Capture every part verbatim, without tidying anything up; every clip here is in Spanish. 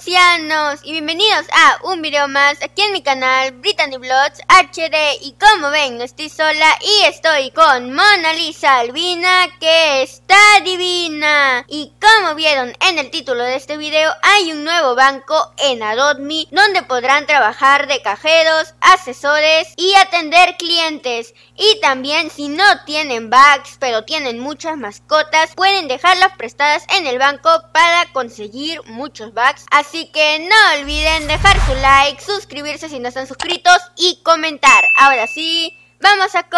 Robloxianos y bienvenidos a un video más aquí en mi canal Brittany Vlogs H D. Y como ven, no estoy sola y estoy con Mona Lisa Albina, que está divina. Y como vieron en el título de este video, hay un nuevo banco en Adopt Me donde podrán trabajar de cajeros, asesores y atender clientes. Y también, si no tienen bugs pero tienen muchas mascotas, pueden dejarlas prestadas en el banco para conseguir muchos bugs. Así que no olviden dejar su like, suscribirse si no están suscritos y comentar. Ahora sí, vamos a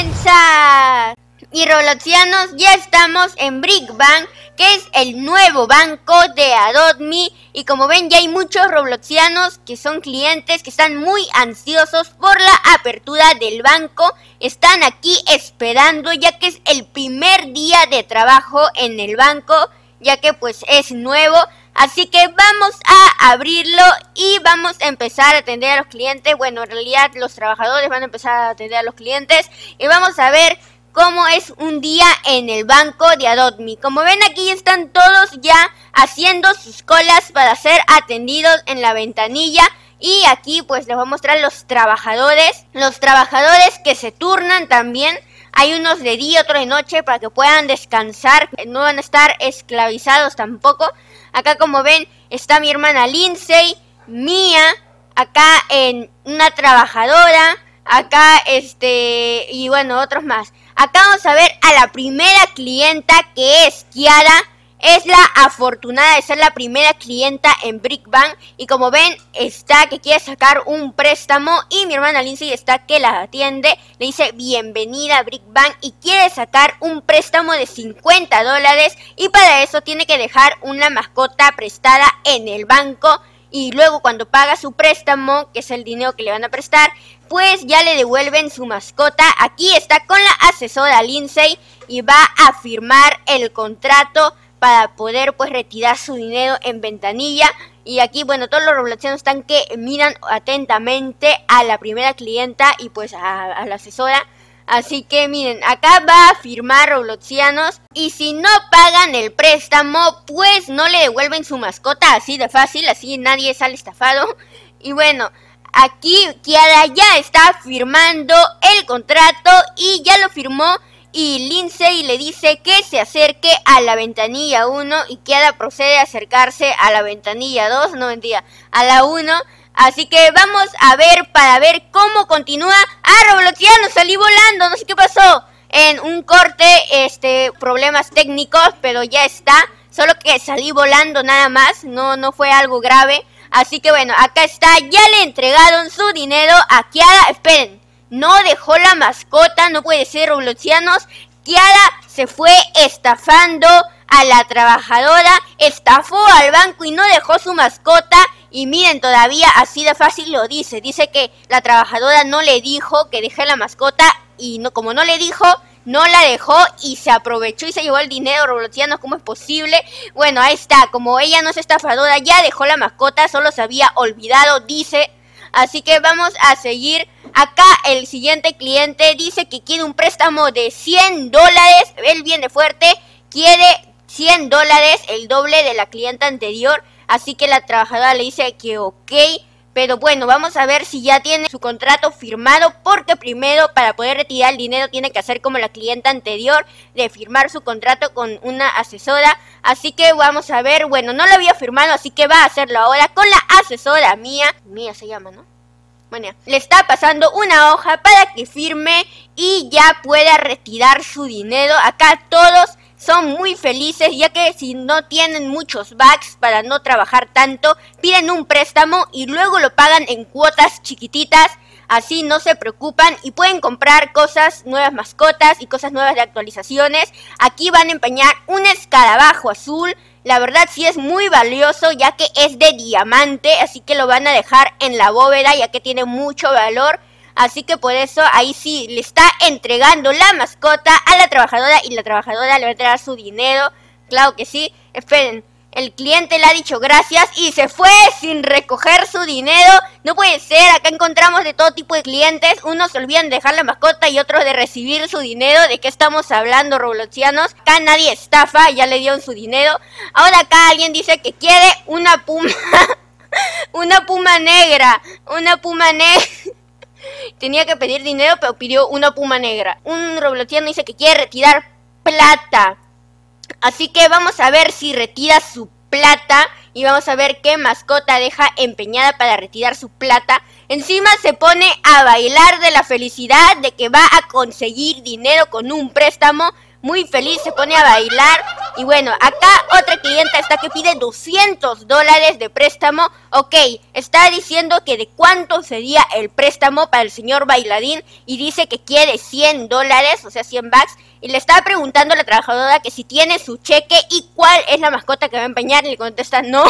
comenzar. Y Robloxianos, ya estamos en Brick Bank, que es el nuevo banco de Adopt Me. Y como ven, ya hay muchos Robloxianos que son clientes que están muy ansiosos por la apertura del banco. Están aquí esperando, ya que es el primer día de trabajo en el banco, ya que pues es nuevo. Así que vamos a abrirlo y vamos a empezar a atender a los clientes. Bueno, en realidad los trabajadores van a empezar a atender a los clientes. Y vamos a ver cómo es un día en el banco de Adopt Me. Como ven, aquí están todos ya haciendo sus colas para ser atendidos en la ventanilla. Y aquí pues les voy a mostrar los trabajadores. Los trabajadores que se turnan también. Hay unos de día, otros de noche, para que puedan descansar. No van a estar esclavizados tampoco. Acá, como ven, está mi hermana Lindsay, Mía, acá en una trabajadora, acá este y bueno, otros más. Acá vamos a ver a la primera clienta, que es Kiara. Es la afortunada de ser la primera clienta en Brick Bank. Y como ven, está que quiere sacar un préstamo. Y mi hermana Lindsay está que la atiende. Le dice bienvenida a Brick Bank. Y quiere sacar un préstamo de cincuenta dólares. Y para eso tiene que dejar una mascota prestada en el banco. Y luego cuando paga su préstamo, que es el dinero que le van a prestar, pues ya le devuelven su mascota. Aquí está con la asesora Lindsay. Y va a firmar el contrato para poder pues retirar su dinero en ventanilla. Y aquí, bueno, todos los Robloxianos están que miran atentamente a la primera clienta y pues a, a la asesora. Así que miren, acá va a firmar Robloxianos. Y si no pagan el préstamo, pues no le devuelven su mascota, así de fácil, así nadie sale estafado. Y bueno, aquí Kiara ya está firmando el contrato y ya lo firmó. Y Lindsay le dice que se acerque a la ventanilla uno y Kiara procede a acercarse a la ventanilla dos, no mentira, a la uno. Así que vamos a ver para ver cómo continúa. ¡Ah, Robloxianos! Salí volando, no sé qué pasó. En un corte, este, problemas técnicos, pero ya está. Solo que salí volando nada más, no, no fue algo grave. Así que bueno, acá está, ya le entregaron su dinero a Kiara. Esperen. No dejó la mascota, no puede ser, Robloxianos. Kiara se fue estafando a la trabajadora, estafó al banco y no dejó su mascota. Y miren, todavía así de fácil lo dice. Dice que la trabajadora no le dijo que dejé la mascota y no, como no le dijo, no la dejó y se aprovechó y se llevó el dinero. Robloxianos, ¿cómo es posible? Bueno, ahí está, como ella no es estafadora, ya dejó la mascota, solo se había olvidado, dice. Así que vamos a seguir. Acá el siguiente cliente dice que quiere un préstamo de cien dólares. Él viene fuerte, quiere cien dólares, el doble de la clienta anterior. Así que la trabajadora le dice que ok. Pero bueno, vamos a ver si ya tiene su contrato firmado, porque primero para poder retirar el dinero tiene que hacer como la clienta anterior, de firmar su contrato con una asesora. Así que vamos a ver, bueno, no lo había firmado, así que va a hacerlo ahora con la asesora Mía. Mía se llama, ¿no? Bueno, le está pasando una hoja para que firme y ya pueda retirar su dinero. Acá todos son muy felices, ya que si no tienen muchos bugs para no trabajar tanto, piden un préstamo y luego lo pagan en cuotas chiquititas. Así no se preocupan y pueden comprar cosas, nuevas mascotas y cosas nuevas de actualizaciones. Aquí van a empeñar un escarabajo azul. La verdad sí es muy valioso, ya que es de diamante, así que lo van a dejar en la bóveda, ya que tiene mucho valor. Así que por eso ahí sí le está entregando la mascota a la trabajadora y la trabajadora le va a entregar su dinero. Claro que sí. Esperen, el cliente le ha dicho gracias y se fue sin recoger su dinero. No puede ser, acá encontramos de todo tipo de clientes. Unos se olvidan de dejar la mascota y otros de recibir su dinero. ¿De qué estamos hablando, Robloxianos? Acá nadie estafa, ya le dieron su dinero. Ahora acá alguien dice que quiere una puma Una puma negra, una puma negra. Tenía que pedir dinero, pero pidió una puma negra. Un robloxiano dice que quiere retirar plata. Así que vamos a ver si retira su plata. Y vamos a ver qué mascota deja empeñada para retirar su plata. Encima se pone a bailar de la felicidad de que va a conseguir dinero con un préstamo. Muy feliz, se pone a bailar. Y bueno, acá otra clienta está que pide doscientos dólares de préstamo. Ok, está diciendo que de cuánto sería el préstamo para el señor bailadín. Y dice que quiere cien dólares, o sea cien bucks. Y le estaba preguntando a la trabajadora que si tiene su cheque y cuál es la mascota que va a empeñar. Y le contesta no.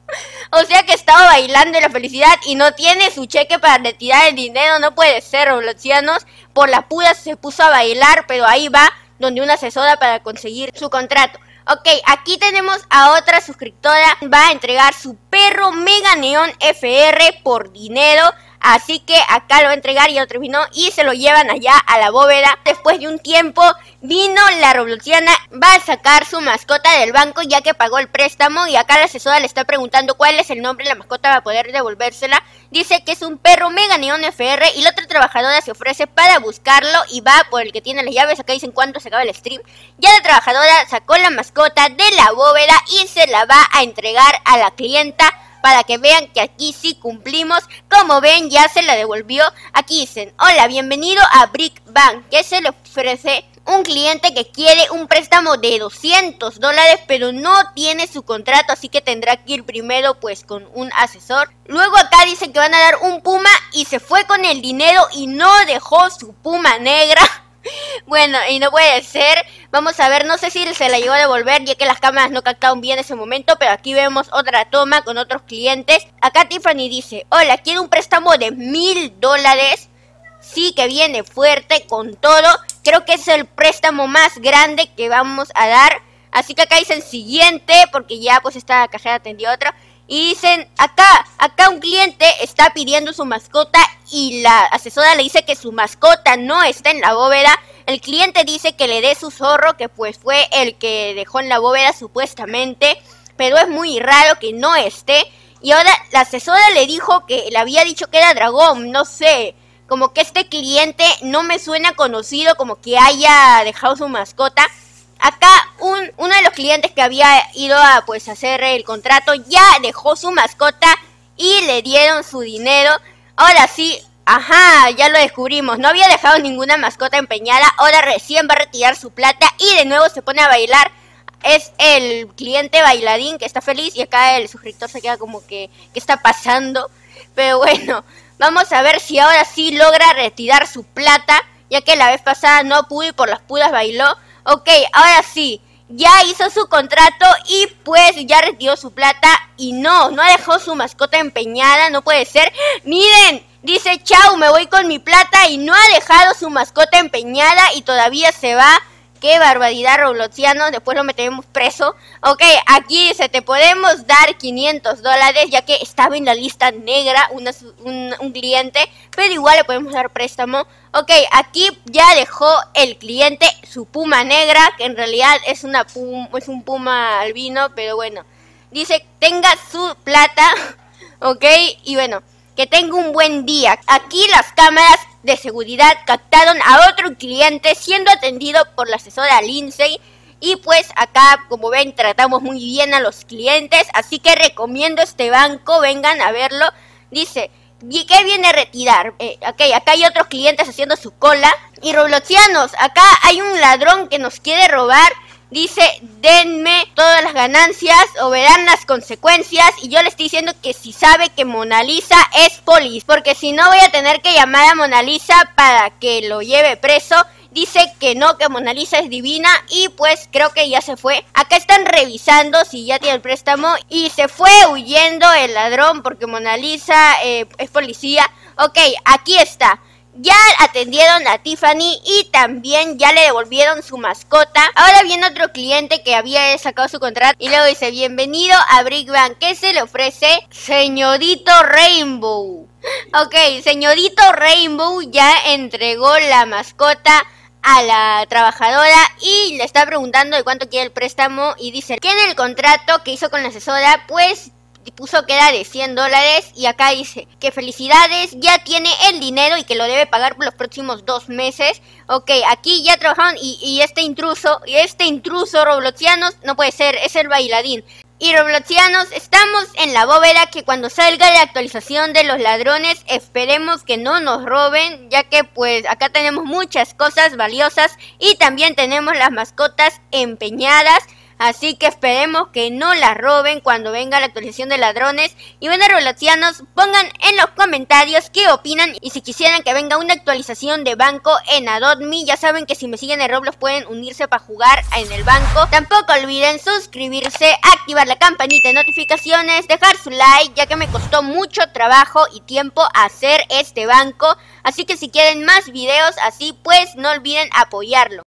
O sea que estaba bailando de la felicidad y no tiene su cheque para retirar el dinero. No puede ser, robloxianos. Por la pura se puso a bailar, pero ahí va donde una asesora para conseguir su contrato. Ok, aquí tenemos a otra suscriptora. Va a entregar su perro Mega Neon F R por dinero. Así que acá lo va a entregar, ya lo terminó y se lo llevan allá a la bóveda. Después de un tiempo vino la robloxiana, va a sacar su mascota del banco ya que pagó el préstamo. Y acá la asesora le está preguntando cuál es el nombre de la mascota para poder devolvérsela. Dice que es un perro Mega Neon F R y la otra trabajadora se ofrece para buscarlo y va por el que tiene las llaves. Acá dicen cuánto se acaba el stream. Ya la trabajadora sacó la mascota de la bóveda y se la va a entregar a la clienta, para que vean que aquí sí cumplimos. Como ven, ya se la devolvió. Aquí dicen, hola, bienvenido a Brick Bank, que se le ofrece un cliente que quiere un préstamo de doscientos dólares, pero no tiene su contrato, así que tendrá que ir primero pues con un asesor. Luego acá dicen que van a dar un puma y se fue con el dinero y no dejó su puma negra. Bueno, y no puede ser. Vamos a ver, no sé si se la llegó a devolver ya que las cámaras no captaron bien ese momento. Pero aquí vemos otra toma con otros clientes. Acá Tiffany dice, hola, quiero un préstamo de mil dólares. Sí, que viene fuerte con todo. Creo que es el préstamo más grande que vamos a dar. Así que acá dicen siguiente, porque ya pues esta cajera atendió a otra. Y dicen, acá, acá un cliente está pidiendo su mascota y la asesora le dice que su mascota no está en la bóveda. El cliente dice que le dé su zorro, que pues fue el que dejó en la bóveda supuestamente, pero es muy raro que no esté. Y ahora la asesora le dijo que le había dicho que era dragón, no sé, como que este cliente no me suena conocido, como que haya dejado su mascota. Acá un, uno de los clientes que había ido a pues hacer el contrato ya dejó su mascota y le dieron su dinero. Ahora sí, ajá, ya lo descubrimos. No había dejado ninguna mascota empeñada. Ahora recién va a retirar su plata y de nuevo se pone a bailar. Es el cliente bailadín que está feliz y acá el suscriptor se queda como que, ¿qué está pasando? Pero bueno, vamos a ver si ahora sí logra retirar su plata, ya que la vez pasada no pudo y por las puras bailó. Ok, ahora sí, ya hizo su contrato y pues ya retiró su plata y no, no dejó su mascota empeñada, no puede ser. Miren, dice chau, me voy con mi plata y no ha dejado su mascota empeñada y todavía se va. Qué barbaridad, robloxiano, después lo meteremos preso. Ok, aquí dice, te podemos dar quinientos dólares, ya que estaba en la lista negra una, un, un cliente, pero igual le podemos dar préstamo. Ok, aquí ya dejó el cliente su puma negra, que en realidad es, una pum, es un puma albino, pero bueno. Dice, tenga su plata, ok, y bueno, que tenga un buen día. Aquí las cámaras de seguridad captaron a otro cliente siendo atendido por la asesora Lindsay. Y pues acá, como ven, tratamos muy bien a los clientes, así que recomiendo este banco, vengan a verlo. Dice, ¿y qué viene a retirar? Eh, ok, acá hay otros clientes haciendo su cola. Y robloxianos, acá hay un ladrón que nos quiere robar. Dice, denme todas las ganancias o verán las consecuencias. Y yo le estoy diciendo que si sabe que Mona Lisa es polis, porque si no voy a tener que llamar a Mona Lisa para que lo lleve preso. Dice que no, que Mona Lisa es divina y pues creo que ya se fue. Acá están revisando si ya tiene el préstamo y se fue huyendo el ladrón porque Mona Lisa eh, es policía. Ok, aquí está. Ya atendieron a Tiffany y también ya le devolvieron su mascota. Ahora viene otro cliente que había sacado su contrato y luego dice, bienvenido a Brick Bank. ¿Qué se le ofrece? Señorito Rainbow. Ok, señorito Rainbow ya entregó la mascota a la trabajadora y le está preguntando de cuánto quiere el préstamo y dice que en el contrato que hizo con la asesora pues puso que era de cien dólares y acá dice que felicidades, ya tiene el dinero y que lo debe pagar por los próximos dos meses. Ok, aquí ya trabajaron y, y este intruso, y este intruso robloxianos no puede ser, es el bailarín. Y robloxianos, estamos en la bóveda que cuando salga la actualización de los ladrones esperemos que no nos roben, ya que pues acá tenemos muchas cosas valiosas y también tenemos las mascotas empeñadas. Así que esperemos que no las roben cuando venga la actualización de ladrones. Y bueno, robloxianos, pongan en los comentarios qué opinan. Y si quisieran que venga una actualización de banco en Adopt Me, ya saben que si me siguen en Roblox pueden unirse para jugar en el banco. Tampoco olviden suscribirse, activar la campanita de notificaciones, dejar su like, ya que me costó mucho trabajo y tiempo hacer este banco. Así que si quieren más videos así, pues no olviden apoyarlo.